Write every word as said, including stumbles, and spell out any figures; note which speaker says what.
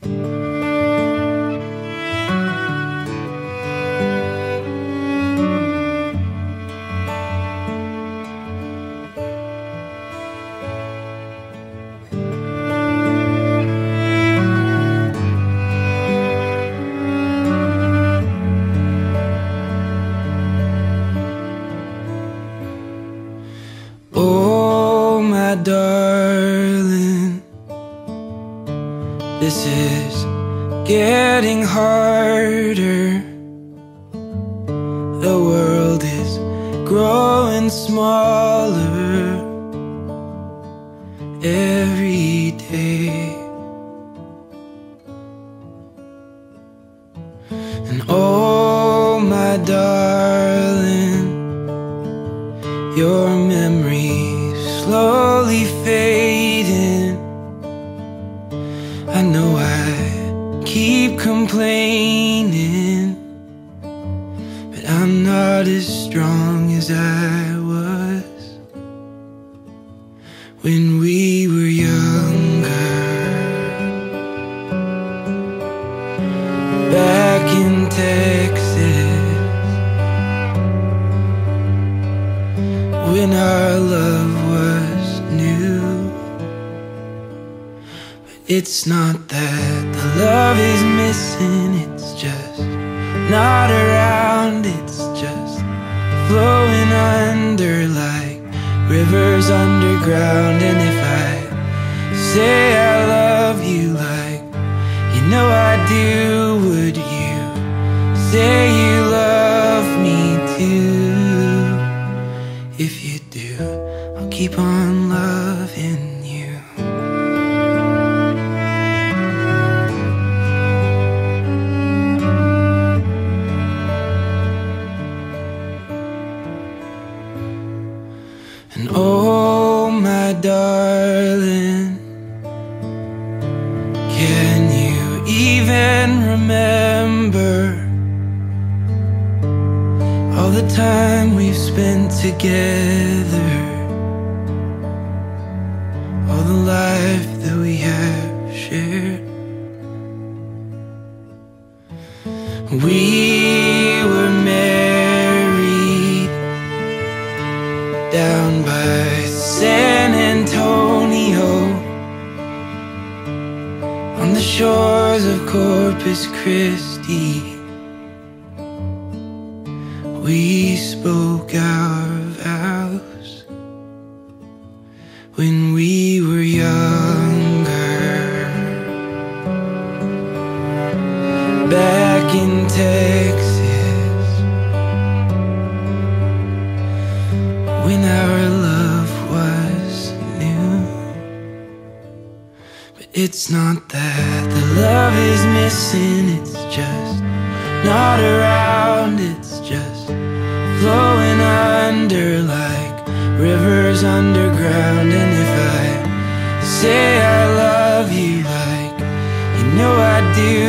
Speaker 1: Oh, my darling, this is getting harder. The world is growing smaller every day. And oh, my darling, your memory's slowly fading. I know I keep complaining, but I'm not as strong as I was when we were younger. Back in Texas, when our love was new. But it's not that the love is missing, it's just not around. It's just flowing under like rivers underground. And if I say I love you like you know I do, would you say you love me too? If you do, I'll keep on loving you. And oh, my darling, can you even remember all the time we've spent together, all the life that we have shared? We were married down by San Antonio, on the shores of Corpus Christi. We spoke our vows when we were younger. Back in Texas, when our love was new. But it's not that the love is missing, it's just not around. It's just flowing under like rivers underground. And if I say I love you like you know I do,